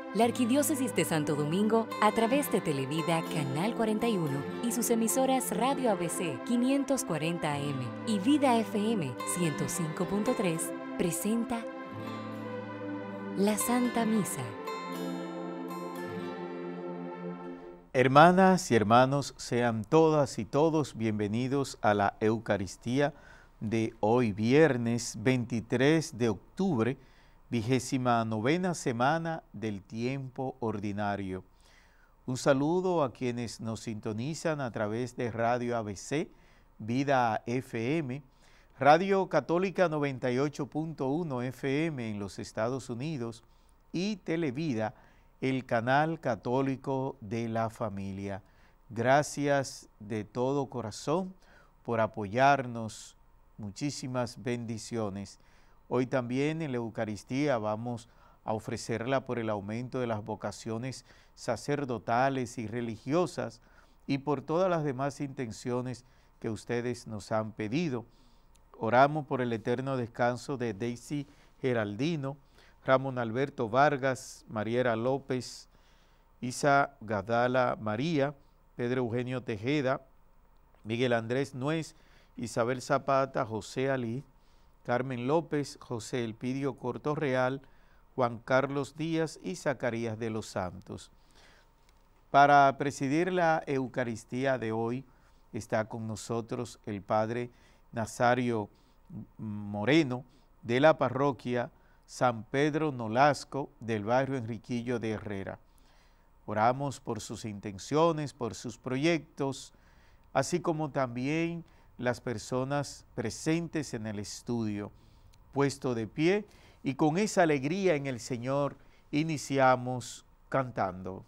La Arquidiócesis de Santo Domingo, a través de Televida Canal 41 y sus emisoras Radio ABC 540 AM y Vida FM 105.3, presenta la Santa Misa. Hermanas y hermanos, sean todas y todos bienvenidos a la Eucaristía de hoy, viernes 23 de octubre, 29ª semana del tiempo ordinario. Un saludo a quienes nos sintonizan a través de Radio ABC, Vida FM, Radio Católica 98.1 FM en los Estados Unidos y Televida, el canal católico de la familia. Gracias de todo corazón por apoyarnos. Muchísimas bendiciones. Hoy también en la Eucaristía vamos a ofrecerla por el aumento de las vocaciones sacerdotales y religiosas y por todas las demás intenciones que ustedes nos han pedido. Oramos por el eterno descanso de Daisy Geraldino, Ramón Alberto Vargas, Mariera López, Isa Gadala María, Pedro Eugenio Tejeda, Miguel Andrés Nuez, Isabel Zapata, José Alí, Carmen López, José Elpidio Cortorreal, Juan Carlos Díaz y Zacarías de los Santos. Para presidir la Eucaristía de hoy está con nosotros el Padre Nazario Moreno de la parroquia San Pedro Nolasco del barrio Enriquillo de Herrera. Oramos por sus intenciones, por sus proyectos, así como también las personas presentes en el estudio, puesto de pie, y con esa alegría en el Señor iniciamos cantando.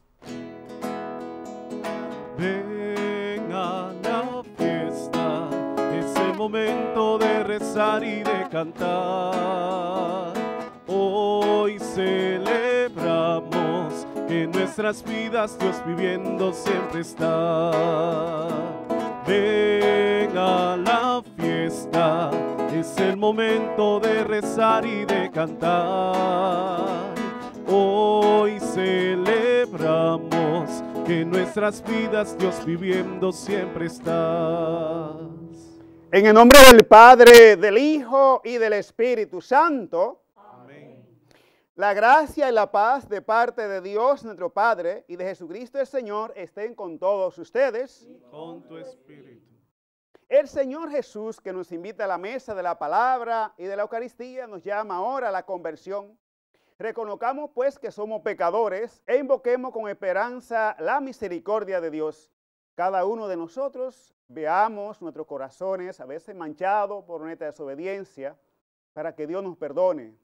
Ven a la fiesta, es el momento de rezar y de cantar. Hoy celebramos que en nuestras vidas Dios viviendo siempre está. Ven a la fiesta, es el momento de rezar y de cantar. Hoy celebramos que en nuestras vidas Dios viviendo siempre está. En el nombre del Padre, del Hijo y del Espíritu Santo. Amén. La gracia y la paz de parte de Dios nuestro Padre y de Jesucristo el Señor estén con todos ustedes. Y con tu espíritu. El Señor Jesús, que nos invita a la mesa de la palabra y de la Eucaristía, nos llama ahora a la conversión. Reconozcamos pues que somos pecadores e invoquemos con esperanza la misericordia de Dios. Cada uno de nosotros veamos nuestros corazones a veces manchados por nuestra desobediencia para que Dios nos perdone.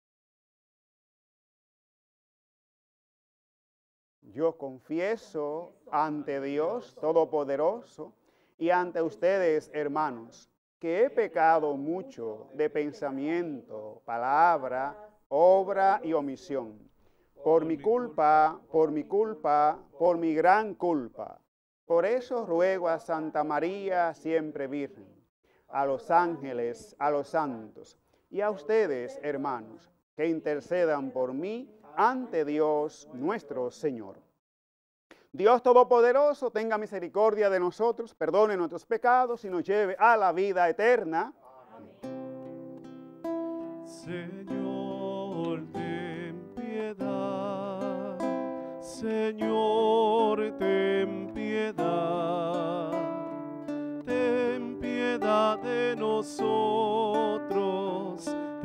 Yo confieso ante Dios Todopoderoso y ante ustedes, hermanos, que he pecado mucho de pensamiento, palabra, obra y omisión. Por mi culpa, por mi gran culpa. Por eso ruego a Santa María, siempre Virgen, a los ángeles, a los santos y a ustedes, hermanos, que intercedan por mí ante Dios nuestro Señor. Dios Todopoderoso tenga misericordia de nosotros, perdone nuestros pecados y nos lleve a la vida eterna. Amén. Señor, ten piedad. Señor, ten piedad. Ten piedad de nosotros.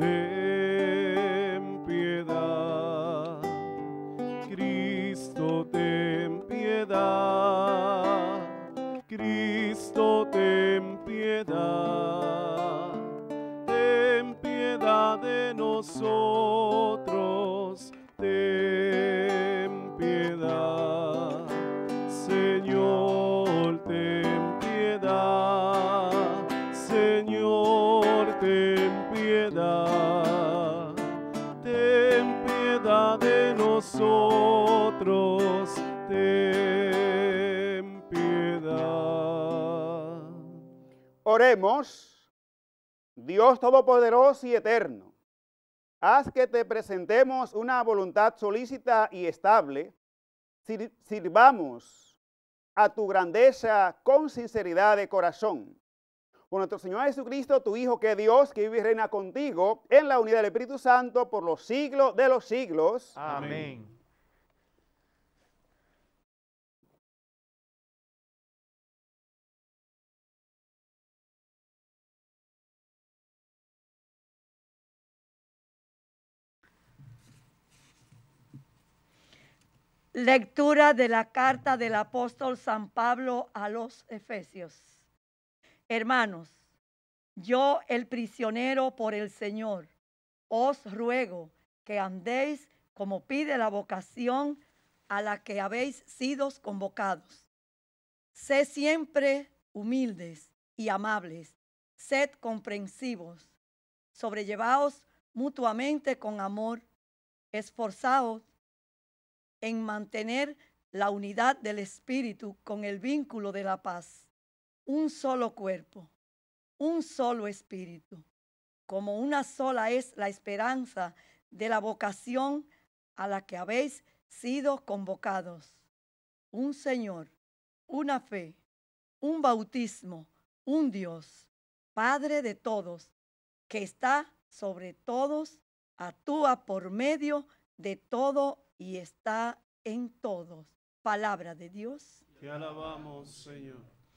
Ten piedad. Cristo, ten piedad. Cristo, ten piedad. Ten piedad de nosotros. Ten piedad. Señor, ten piedad. Señor, ten piedad. Ten piedad de nosotros. Ten piedad. Oremos. Dios Todopoderoso y Eterno, haz que te presentemos una voluntad solícita y estable, sirvamos a tu grandeza con sinceridad de corazón. Por nuestro Señor Jesucristo, tu Hijo, que es Dios, que vive y reina contigo, en la unidad del Espíritu Santo, por los siglos de los siglos. Amén. Lectura de la carta del apóstol San Pablo a los Efesios. Hermanos, yo, el prisionero por el Señor, os ruego que andéis como pide la vocación a la que habéis sido convocados. Sed siempre humildes y amables, sed comprensivos, sobrellevaos mutuamente con amor, esforzaos en mantener la unidad del Espíritu con el vínculo de la paz. Un solo cuerpo, un solo Espíritu. Como una sola es la esperanza de la vocación a la que habéis sido convocados. Un Señor, una fe, un bautismo, un Dios, Padre de todos, que está sobre todos, actúa por medio de todo y está en todos. Palabra de Dios. Te alabamos, Señor.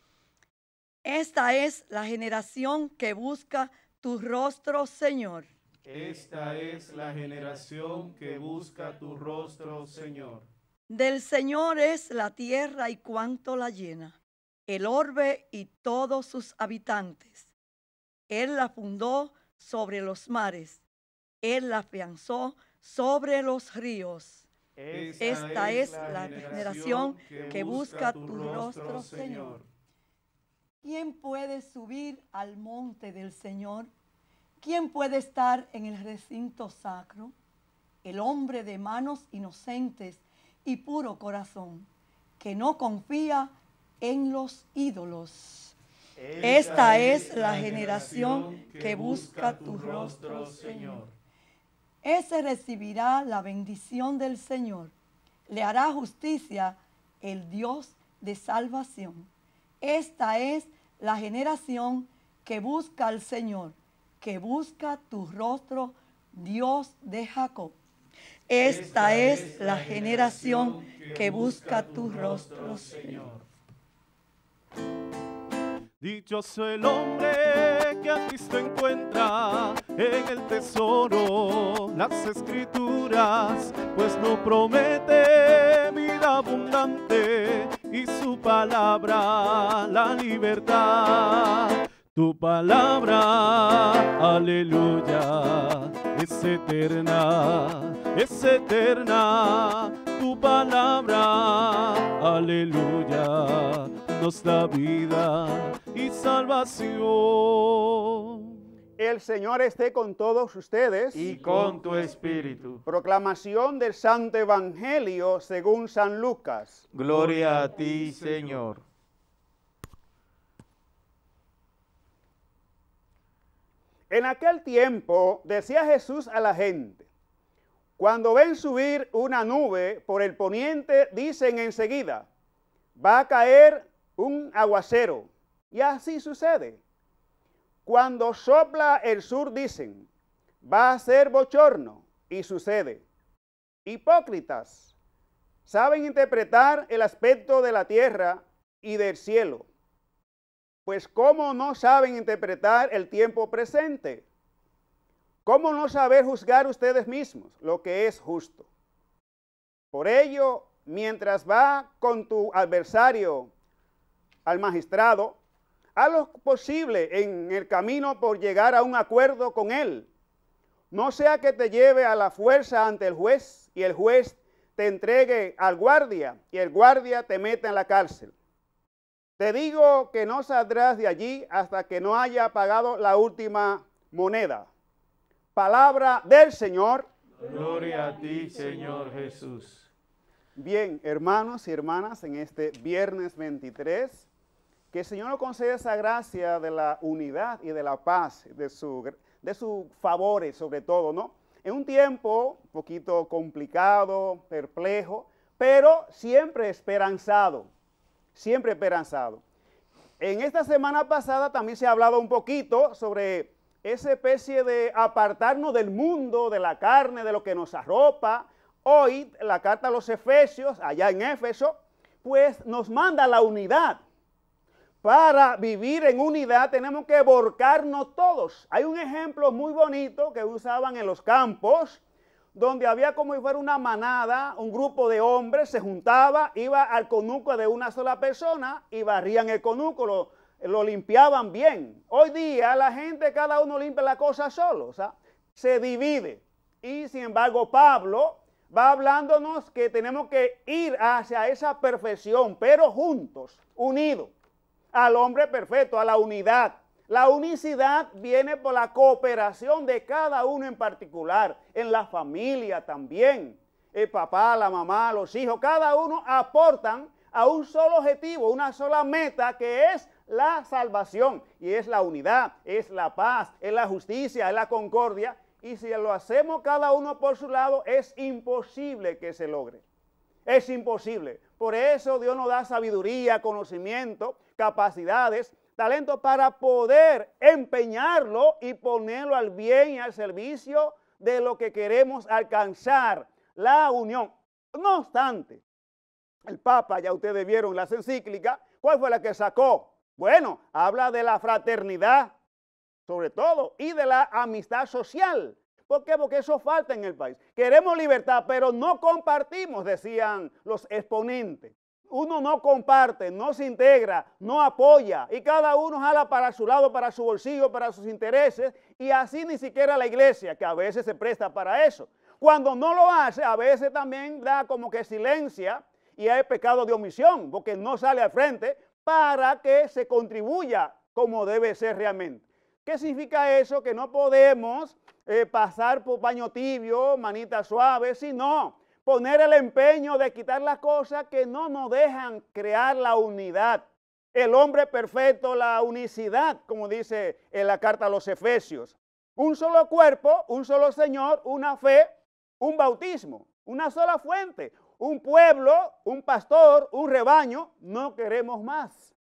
Esta es la generación que busca tu rostro, Señor. Esta es la generación que busca tu rostro, Señor. Del Señor es la tierra y cuanto la llena, el orbe y todos sus habitantes. Él la fundó sobre los mares, Él la afianzó sobre los ríos. Esta es la generación que busca tu rostro, Señor. ¿Quién puede subir al monte del Señor? ¿Quién puede estar en el recinto sacro? El hombre de manos inocentes y puro corazón, que no confía en los ídolos. Esta es la generación que busca tu rostro, Señor. Ese recibirá la bendición del Señor. Le hará justicia el Dios de salvación. Esta es la generación que busca al Señor, que busca tu rostro, Dios de Jacob. Esta es la generación que busca tu rostro, Señor. Dichoso el hombre que a Cristo encuentra en el tesoro las escrituras, pues no promete vida abundante y su palabra la libertad. Tu palabra, aleluya, es eterna, tu palabra, aleluya, nos da vida y salvación. El Señor esté con todos ustedes. Y con tu espíritu. Proclamación del Santo Evangelio según San Lucas. Gloria a ti, Señor. En aquel tiempo decía Jesús a la gente: cuando ven subir una nube por el poniente, dicen enseguida, va a caer un aguacero. Y así sucede. Cuando sopla el sur, dicen, va a ser bochorno. Y sucede. Hipócritas, saben interpretar el aspecto de la tierra y del cielo. Pues ¿cómo no saben interpretar el tiempo presente? ¿Cómo no saber juzgar ustedes mismos lo que es justo? Por ello, mientras va con tu adversario al magistrado, haz lo posible en el camino por llegar a un acuerdo con él. No sea que te lleve a la fuerza ante el juez y el juez te entregue al guardia y el guardia te meta en la cárcel. Te digo que no saldrás de allí hasta que no haya pagado la última moneda. Palabra del Señor. Gloria a ti, Señor Jesús. Bien, hermanos y hermanas, en este viernes 23, que el Señor nos conceda esa gracia de la unidad y de la paz, de sus favores sobre todo, ¿no? en un tiempo un poquito complicado, perplejo, pero siempre esperanzado, siempre esperanzado. En esta semana pasada también se ha hablado un poquito sobre esa especie de apartarnos del mundo, de la carne, de lo que nos arropa. Hoy, la carta a los Efesios, allá en Éfeso, pues nos manda la unidad. Para vivir en unidad tenemos que volcarnos todos. Hay un ejemplo muy bonito que usaban en los campos, donde había como si fuera una manada, un grupo de hombres se juntaba, iba al conuco de una sola persona y barrían el conuco, lo limpiaban bien. Hoy día la gente, cada uno limpia la cosa solo, o sea, se divide. Y sin embargo Pablo va hablándonos que tenemos que ir hacia esa perfección, pero juntos, unidos, al hombre perfecto, a la unidad. La unicidad viene por la cooperación de cada uno en particular, en la familia también. El papá, la mamá, los hijos, cada uno aportan a un solo objetivo, una sola meta, que es la salvación. Y es la unidad, es la paz, es la justicia, es la concordia. Y si lo hacemos cada uno por su lado, es imposible que se logre. Es imposible. Por eso Dios nos da sabiduría, conocimiento, capacidades, talento para poder empeñarlo y ponerlo al bien y al servicio de lo que queremos alcanzar, la unión. No obstante, el Papa, ya ustedes vieron las encíclicas, ¿cuál fue la que sacó? Bueno, habla de la fraternidad, sobre todo, y de la amistad social. ¿Por qué? Porque eso falta en el país. Queremos libertad, pero no compartimos, decían los exponentes. Uno no comparte, no se integra, no apoya, y cada uno jala para su lado, para su bolsillo, para sus intereses, y así ni siquiera la iglesia, que a veces se presta para eso. Cuando no lo hace, a veces también da como que silencia, y hay pecado de omisión, porque no sale al frente para que se contribuya como debe ser realmente. ¿Qué significa eso? Que no podemos pasar por paño tibio, manita suave, sino poner el empeño de quitar las cosas que no nos dejan crear la unidad. El hombre perfecto, la unicidad, como dice en la carta a los Efesios. Un solo cuerpo, un solo Señor, una fe, un bautismo, una sola fuente, un pueblo, un pastor, un rebaño. No queremos más.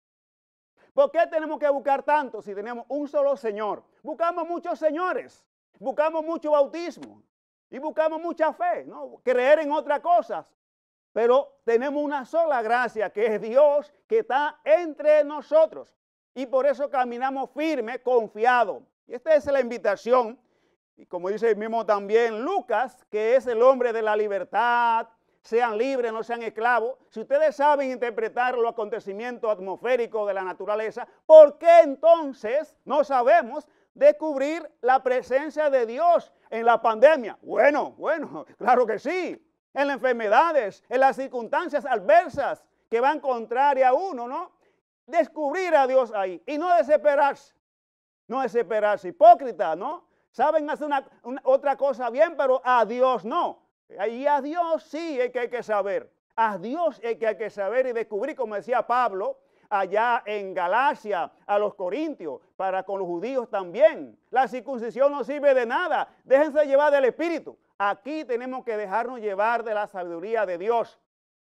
¿Por qué tenemos que buscar tanto si tenemos un solo Señor? Buscamos muchos señores, buscamos mucho bautismo y buscamos mucha fe, ¿no? Creer en otras cosas. Pero tenemos una sola gracia, que es Dios, que está entre nosotros. Y por eso caminamos firme, confiado. Y esta es la invitación. Y como dice el mismo también Lucas, que es el hombre de la libertad, sean libres, no sean esclavos. Si ustedes saben interpretar los acontecimientos atmosféricos de la naturaleza, ¿por qué entonces no sabemos descubrir la presencia de Dios en la pandemia? Bueno, claro que sí. En las enfermedades, en las circunstancias adversas que van contraria a uno, ¿no? Descubrir a Dios ahí y no desesperarse. No desesperarse, hipócrita, ¿no? Saben hacer otra cosa bien, pero a Dios no. Y a Dios sí es que hay que saber. A Dios es que hay que saber y descubrir, como decía Pablo, allá en Galacia, a los corintios, para con los judíos también. La circuncisión no sirve de nada. Déjense llevar del Espíritu. Aquí tenemos que dejarnos llevar de la sabiduría de Dios,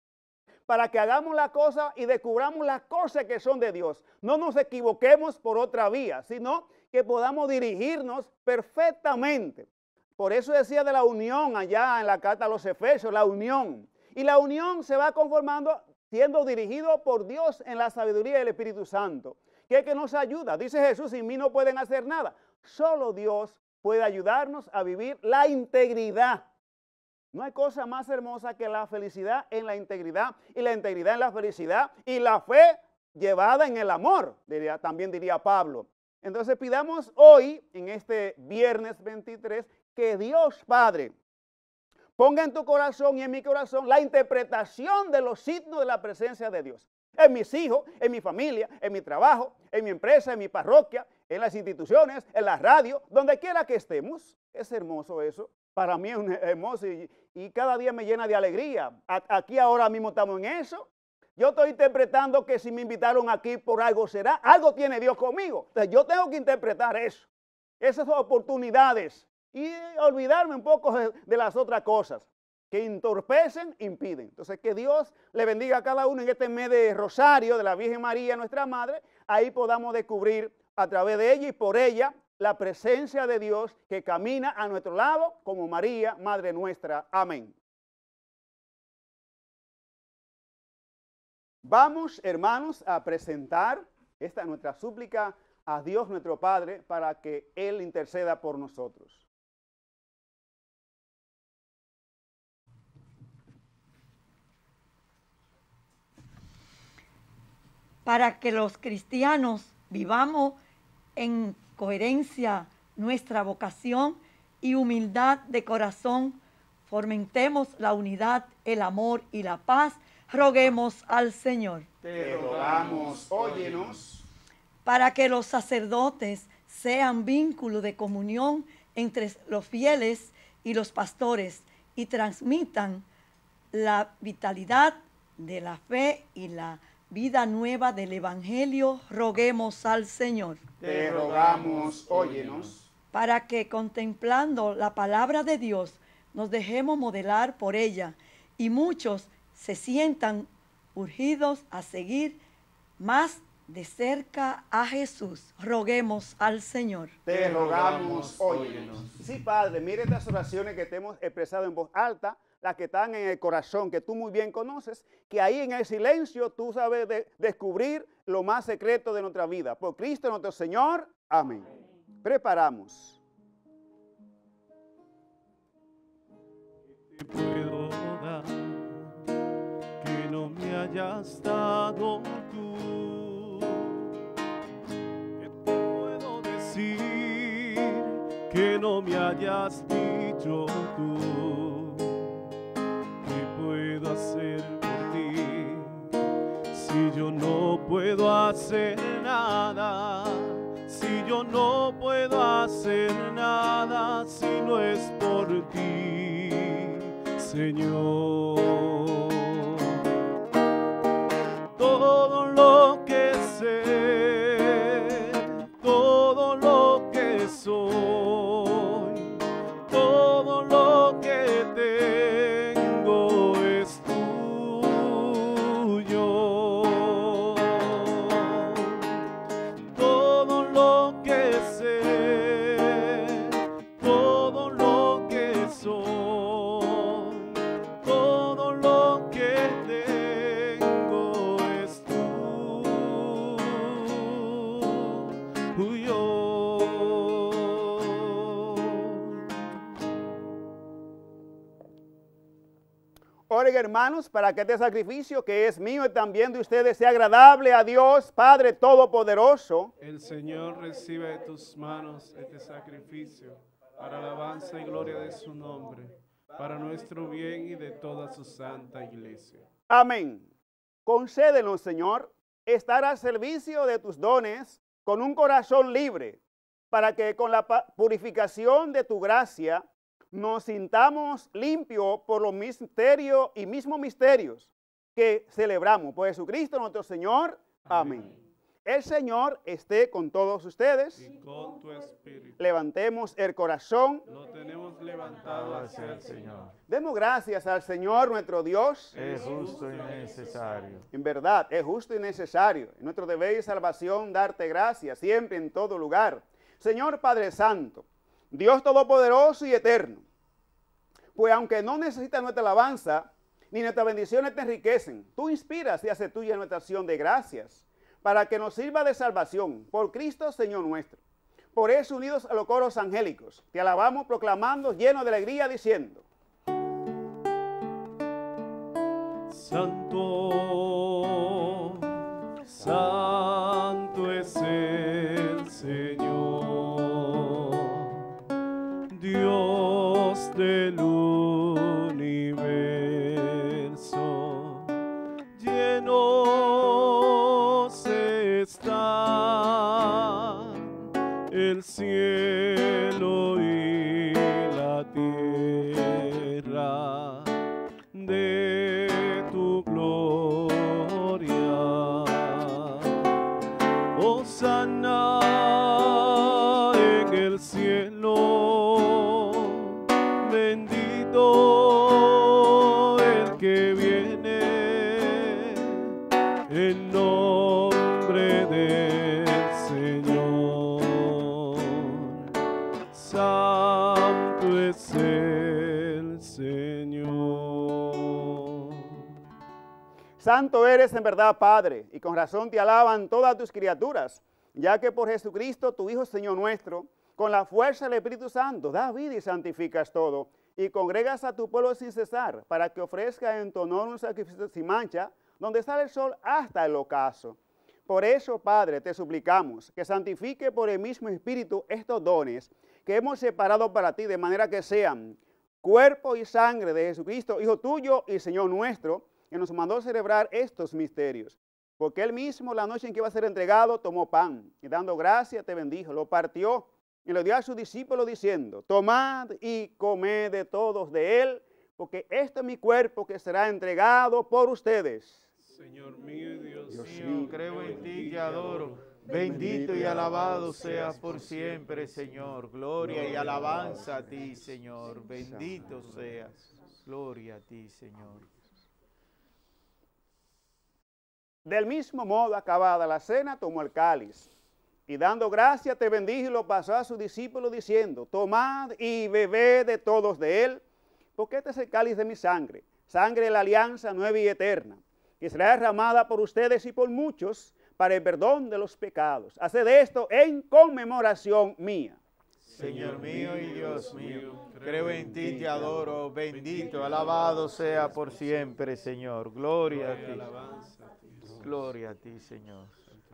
para que hagamos las cosas y descubramos las cosas que son de Dios. No nos equivoquemos por otra vía, sino que podamos dirigirnos perfectamente. Por eso decía de la unión allá en la carta a los Efesios, la unión. Y la unión se va conformando siendo dirigido por Dios en la sabiduría del Espíritu Santo, que es que nos ayuda. Dice Jesús, sin mí no pueden hacer nada. Solo Dios puede ayudarnos a vivir la integridad. No hay cosa más hermosa que la felicidad en la integridad, y la integridad en la felicidad, y la fe llevada en el amor, también diría Pablo. Entonces pidamos hoy, en este viernes 23, que Dios Padre ponga en tu corazón y en mi corazón la interpretación de los signos de la presencia de Dios. En mis hijos, en mi familia, en mi trabajo, en mi empresa, en mi parroquia, en las instituciones, en la radio, donde quiera que estemos. Es hermoso eso. Para mí es hermoso y cada día me llena de alegría. Aquí ahora mismo estamos en eso. Yo estoy interpretando que si me invitaron aquí por algo será, algo tiene Dios conmigo. Entonces yo tengo que interpretar eso. Esas oportunidades y olvidarme un poco de las otras cosas que entorpecen, impiden. Entonces, que Dios le bendiga a cada uno en este mes de Rosario de la Virgen María, nuestra Madre. Ahí podamos descubrir a través de ella y por ella la presencia de Dios que camina a nuestro lado como María, Madre nuestra. Amén. Vamos, hermanos, a presentar esta nuestra súplica a Dios nuestro Padre para que Él interceda por nosotros. Para que los cristianos vivamos en coherencia nuestra vocación y humildad de corazón, fomentemos la unidad, el amor y la paz, roguemos al Señor. Te rogamos, óyenos. Para que los sacerdotes sean vínculo de comunión entre los fieles y los pastores y transmitan la vitalidad de la fe y la vida nueva del Evangelio, roguemos al Señor. Te rogamos, óyenos. Para que contemplando la palabra de Dios nos dejemos modelar por ella y muchos se sientan urgidos a seguir más de cerca a Jesús, roguemos al Señor. Te rogamos, óyenos. Sí, Padre, mire estas oraciones que te hemos expresado en voz alta, las que están en el corazón, que tú muy bien conoces, que ahí en el silencio tú sabes descubrir lo más secreto de nuestra vida. Por Cristo nuestro Señor. Amén. Preparamos. ¿Qué te puedo dar que no me hayas dado tú? ¿Qué te puedo decir que no me hayas dicho tú? ¿Qué puedo hacer por ti si yo no puedo hacer nada? Si yo no puedo hacer nada si no es por ti, Señor. Todo lo que sé, todo lo que soy, todo lo que tengo es tuyo. Todo lo que sé, todo lo que soy, todo lo que tengo es tuyo. Oren, hermanos, para que este sacrificio que es mío y también de ustedes sea agradable a Dios, Padre Todopoderoso. El Señor recibe de tus manos este sacrificio para alabanza y gloria de su nombre, para nuestro bien y de toda su santa iglesia. Amén. Concédenos, Señor, estar al servicio de tus dones con un corazón libre, para que con la purificación de tu gracia nos sintamos limpios por los misterios y mismos misterios que celebramos. Por Jesucristo nuestro Señor. Amén. El Señor esté con todos ustedes. Y con tu espíritu. Levantemos el corazón. Lo tenemos levantado hacia el Señor. Demos gracias al Señor nuestro Dios. Es justo y necesario. En verdad, es justo y necesario. En nuestro deber y salvación, darte gracias siempre en todo lugar. Señor Padre Santo, Dios Todopoderoso y Eterno, pues aunque no necesitas nuestra alabanza, ni nuestras bendiciones te enriquecen, tú inspiras y haces tuya nuestra acción de gracias, para que nos sirva de salvación, por Cristo Señor nuestro. Por eso, unidos a los coros angélicos, te alabamos proclamando llenos de alegría, diciendo: Santo, santo es el Señor, Dios del universo, llenos están el cielo y la tierra de tu gloria. Hosana en el cielo, en nombre del Señor. Santo es el Señor. Santo eres en verdad, Padre, y con razón te alaban todas tus criaturas, ya que por Jesucristo, tu Hijo, Señor nuestro, con la fuerza del Espíritu Santo, da vida y santificas todo, y congregas a tu pueblo sin cesar, para que ofrezca en tu honor un sacrificio sin mancha, donde sale el sol hasta el ocaso. Por eso, Padre, te suplicamos que santifique por el mismo Espíritu estos dones que hemos separado para ti, de manera que sean cuerpo y sangre de Jesucristo, Hijo tuyo y Señor nuestro, que nos mandó celebrar estos misterios. Porque Él mismo, la noche en que iba a ser entregado, tomó pan, y dando gracia te bendijo, lo partió, y lo dio a sus discípulos diciendo: tomad y comed de todos de él, porque este es mi cuerpo que será entregado por ustedes. Señor mío y Dios mío, creo en ti, te adoro. Bendito y alabado seas por siempre, Señor. Gloria y alabanza a ti, Señor. Bendito seas. Gloria a ti, Señor. Del mismo modo, acabada la cena, tomó el cáliz, y dando gracia te bendijo y lo pasó a sus discípulos diciendo: tomad y bebed de todos de él, porque este es el cáliz de mi sangre, sangre de la alianza nueva y eterna, que será derramada por ustedes y por muchos para el perdón de los pecados. Haced esto en conmemoración mía. Señor mío y Dios mío, creo en ti, te adoro. Bendito, alabado sea por siempre, Señor. Gloria a ti. Gloria a ti, Señor.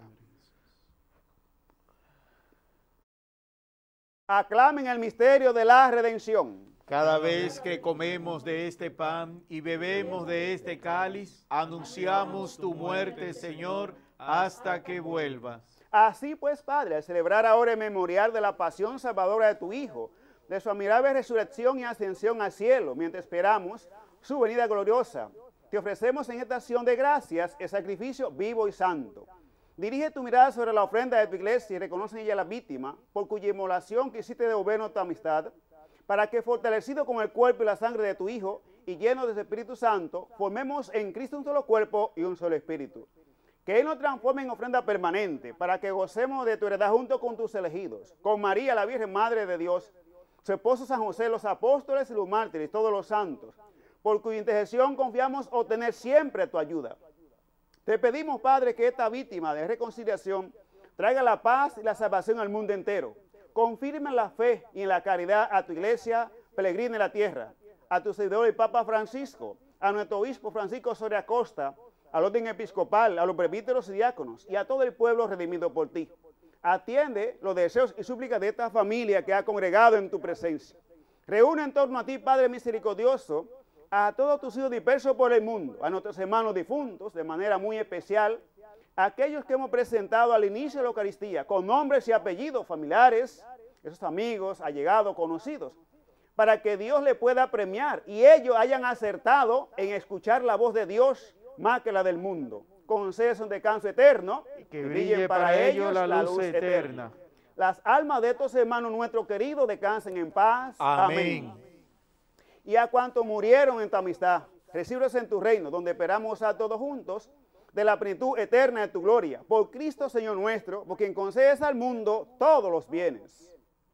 Aclamen el misterio de la redención. Cada vez que comemos de este pan y bebemos de este cáliz, anunciamos tu muerte, Señor, hasta que vuelvas. Así pues, Padre, al celebrar ahora el memorial de la pasión salvadora de tu Hijo, de su admirable resurrección y ascensión al cielo, mientras esperamos su venida gloriosa, te ofrecemos en esta acción de gracias el sacrificio vivo y santo. Dirige tu mirada sobre la ofrenda de tu iglesia y reconoce en ella la víctima, por cuya inmolación quisiste devolvernos tu amistad, para que, fortalecido con el cuerpo y la sangre de tu Hijo y lleno de su Espíritu Santo, formemos en Cristo un solo cuerpo y un solo espíritu. Que Él nos transforme en ofrenda permanente, para que gocemos de tu heredad junto con tus elegidos, con María, la Virgen Madre de Dios, su esposo San José, los apóstoles y los mártires, y todos los santos, por cuya intercesión confiamos obtener siempre tu ayuda. Te pedimos, Padre, que esta víctima de reconciliación traiga la paz y la salvación al mundo entero. Confirma en la fe y en la caridad a tu iglesia peregrina en la tierra, a tu seguidor el Papa Francisco, a nuestro obispo Francisco Soria Costa, al orden episcopal, a los presbíteros y diáconos y a todo el pueblo redimido por ti. Atiende los deseos y súplicas de esta familia que ha congregado en tu presencia. Reúne en torno a ti, Padre misericordioso, a todos tus hijos dispersos por el mundo, a nuestros hermanos difuntos, de manera muy especial, a aquellos que hemos presentado al inicio de la Eucaristía, con nombres y apellidos familiares, esos amigos, allegados, conocidos, para que Dios le pueda premiar y ellos hayan acertado en escuchar la voz de Dios más que la del mundo. Concede un descanso eterno y que brille para ellos la luz eterna. Las almas de estos hermanos nuestros queridos descansen en paz. Amén. Y a cuantos murieron en tu amistad, recíbelos en tu reino, donde esperamos a todos juntos de la plenitud eterna de tu gloria. Por Cristo, Señor nuestro, por quien concedes al mundo todos los bienes.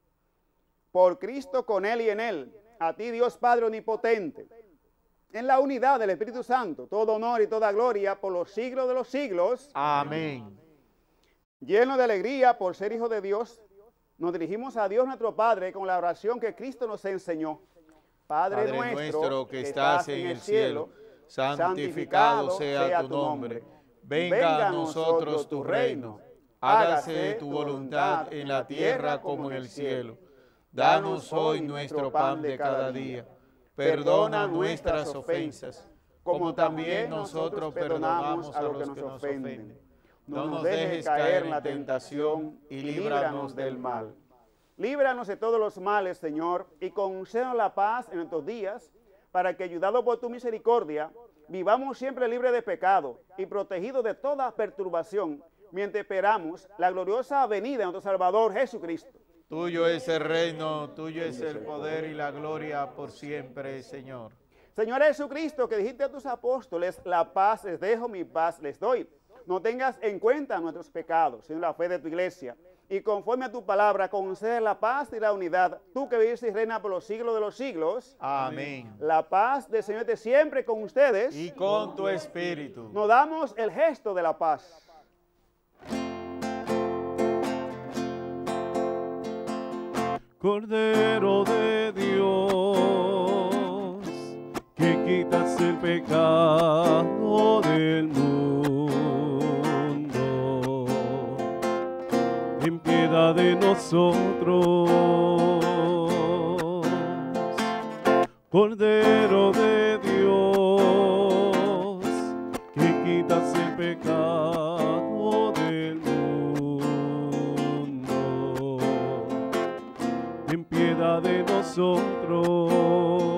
Por Cristo, con Él y en Él, a ti, Dios Padre omnipotente, en la unidad del Espíritu Santo, todo honor y toda gloria por los siglos de los siglos. Amén. Lleno de alegría por ser hijo de Dios, nos dirigimos a Dios nuestro Padre con la oración que Cristo nos enseñó. Padre nuestro que estás en el cielo, santificado sea tu nombre. Venga a nosotros tu reino. Hágase tu voluntad en la tierra como en el cielo. Danos hoy nuestro pan de cada día. Perdona nuestras ofensas, como también nosotros perdonamos a los que nos ofenden. No nos dejes caer en la tentación y líbranos del mal. Líbranos de todos los males, Señor, y concédenos la paz en nuestros días, para que, ayudados por tu misericordia, vivamos siempre libres de pecado y protegidos de toda perturbación, mientras esperamos la gloriosa venida de nuestro Salvador Jesucristo. Tuyo es el reino, tuyo es el poder y la gloria por siempre, Señor. Señor Jesucristo, que dijiste a tus apóstoles: la paz les dejo, mi paz les doy. no tengas en cuenta nuestros pecados, sino la fe de tu iglesia. Y conforme a tu palabra, concede la paz y la unidad. Tú que vives y reinas por los siglos de los siglos. Amén. La paz del Señor esté siempre con ustedes. Y con tu espíritu. Nos damos el gesto de la paz. Cordero de Dios, que quitas el pecado del mundo, ten piedad de nosotros. Cordero de Dios, que quitas el pecado del mundo, ten piedad de nosotros.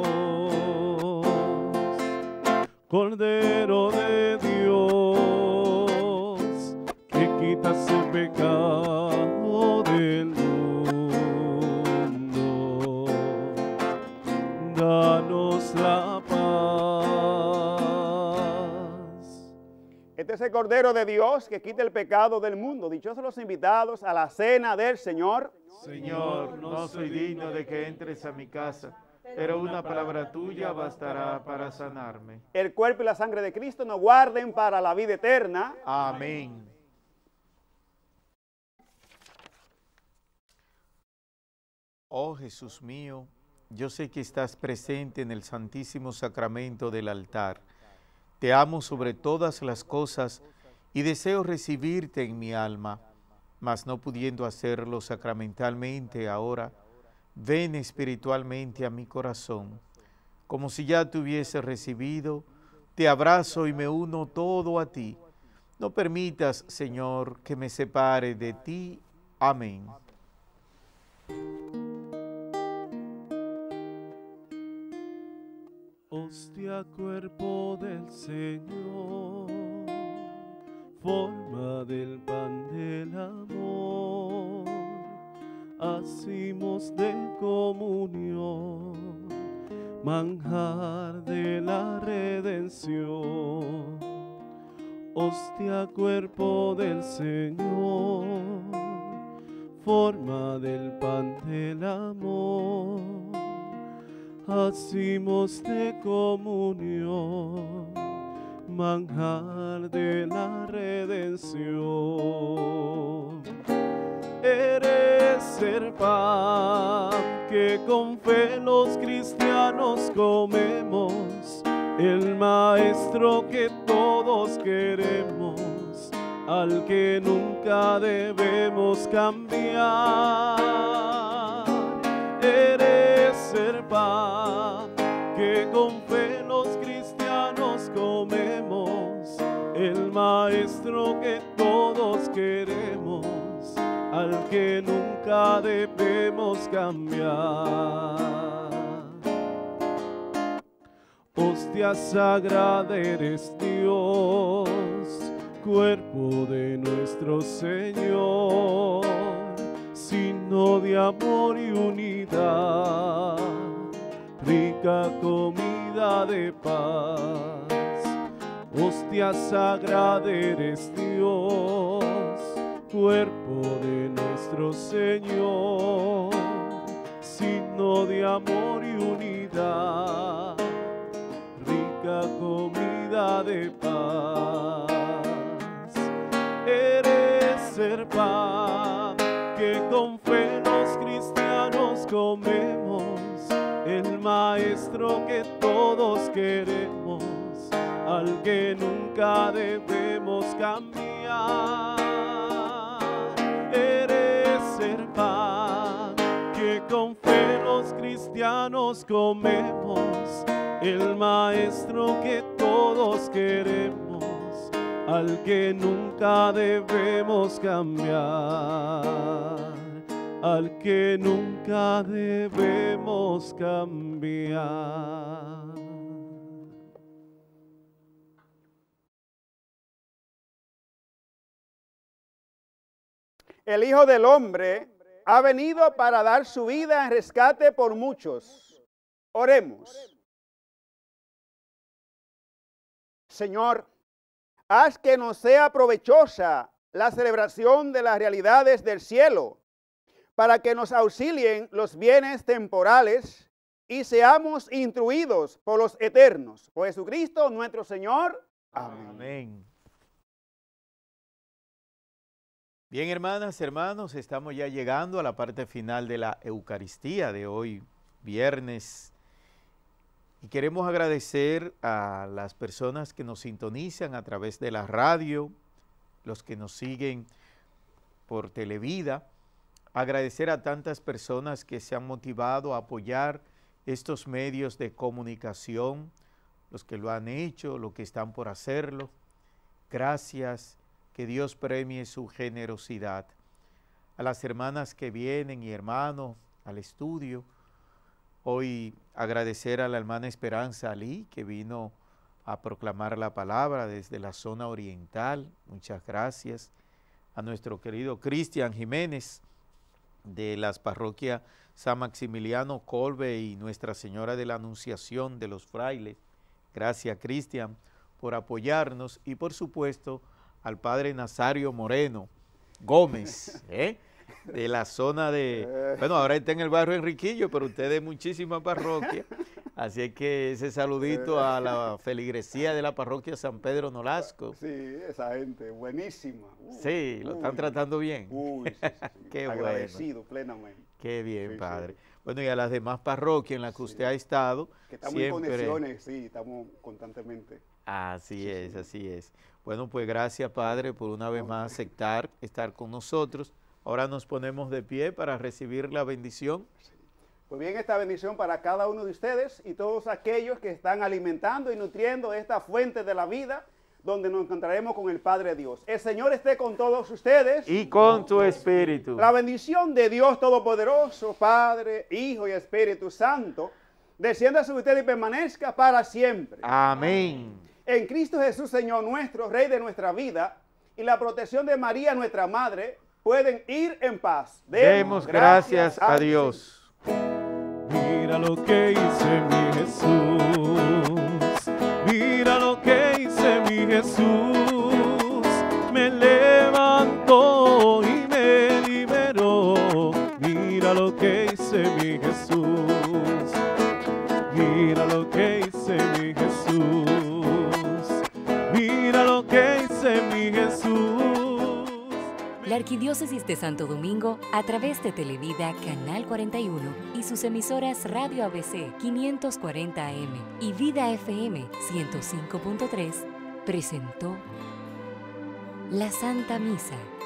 Cordero de Dios, que quitas el pecado del mundo, danos la paz. Este es el Cordero de Dios que quita el pecado del mundo. Dichosos los invitados a la cena del Señor. Señor, no soy digno de que entres a mi casa, pero una palabra tuya bastará para sanarme. El cuerpo y la sangre de Cristo nos guarden para la vida eterna. Amén. Oh Jesús mío, yo sé que estás presente en el Santísimo Sacramento del altar. Te amo sobre todas las cosas y deseo recibirte en mi alma, mas no pudiendo hacerlo sacramentalmente ahora, ven espiritualmente a mi corazón. Como si ya te hubiese recibido, te abrazo y me uno todo a ti. No permitas, Señor, que me separe de ti. Amén. Hostia, cuerpo del Señor, forma del pan del amor, hacimos de comunión, manjar de la redención. Hostia, cuerpo del Señor, forma del pan del amor, hacimos de comunión, manjar de la redención. Eres el pan que con fe los cristianos comemos, el maestro que todos queremos, al que nunca debemos cambiar. Eres el pan que con fe los cristianos comemos, el maestro que todos queremos, al que nunca debemos cambiar. Hostia sagrada eres Dios, cuerpo de nuestro Señor, signo de amor y unidad, rica comida de paz. Hostia sagrada eres Dios, cuerpo de nuestro Señor, signo de amor y unidad, rica comida de paz. Eres el pan que con fe los cristianos comemos, el maestro que todos queremos, al que nunca debemos cambiar. Eres el pan que con fe los cristianos comemos, el maestro que todos queremos, al que nunca debemos cambiar, al que nunca debemos cambiar. El Hijo del Hombre ha venido para dar su vida en rescate por muchos. Oremos. Señor, haz que nos sea provechosa la celebración de las realidades del cielo, para que nos auxilien los bienes temporales y seamos instruidos por los eternos. Por Jesucristo nuestro Señor. Amén. Amén. Bien, hermanas, hermanos, estamos ya llegando a la parte final de la Eucaristía de hoy, viernes. Y queremos agradecer a las personas que nos sintonizan a través de la radio, los que nos siguen por Televida. Agradecer a tantas personas que se han motivado a apoyar estos medios de comunicación, los que lo han hecho, los que están por hacerlo. Gracias, que Dios premie su generosidad. A las hermanas que vienen y hermanos al estudio, hoy agradecer a la hermana Esperanza Ali, que vino a proclamar la palabra desde la zona oriental. Muchas gracias. A nuestro querido Cristian Jiménez, de las parroquias San Maximiliano Colbe y Nuestra Señora de la Anunciación de los Frailes. Gracias, Cristian, por apoyarnos, y por supuesto al padre Nazario Moreno Gómez, de la zona de, bueno, ahora está en el barrio Enriquillo, pero usted de muchísimas parroquias, así que ese saludito a la feligresía de la parroquia San Pedro Nolasco. Sí, esa gente, buenísima. Sí, lo están tratando bien. Uy, sí, sí. Qué agradecido bueno. Plenamente. Qué bien, Sí, padre. sí. Bueno, y a las demás parroquias en las que usted ha estado. Que estamos siempre... en conexiones, sí, estamos constantemente. Así es, así es. Bueno, pues gracias, padre, por una vez más aceptar estar con nosotros. Ahora nos ponemos de pie para recibir la bendición. Pues bien, esta bendición para cada uno de ustedes y todos aquellos que están alimentando y nutriendo esta fuente de la vida, donde nos encontraremos con el Padre Dios. El Señor esté con todos ustedes. Y con tu espíritu. La bendición de Dios Todopoderoso, Padre, Hijo y Espíritu Santo, descienda sobre ustedes y permanezca para siempre. Amén. En Cristo Jesús, Señor nuestro, Rey de nuestra vida, y la protección de María, nuestra Madre, pueden ir en paz. Demos gracias a Dios. Mira lo que hice mi Jesús, mira lo que hice mi Jesús, me levantó y me liberó. Mira lo que hice mi Jesús, mira lo que hice mi Jesús, mira lo que hice mi Jesús. La Arquidiócesis de Santo Domingo, a través de Televida Canal 41 y sus emisoras Radio ABC 540 AM y Vida FM 105.3, presentó la Santa Misa.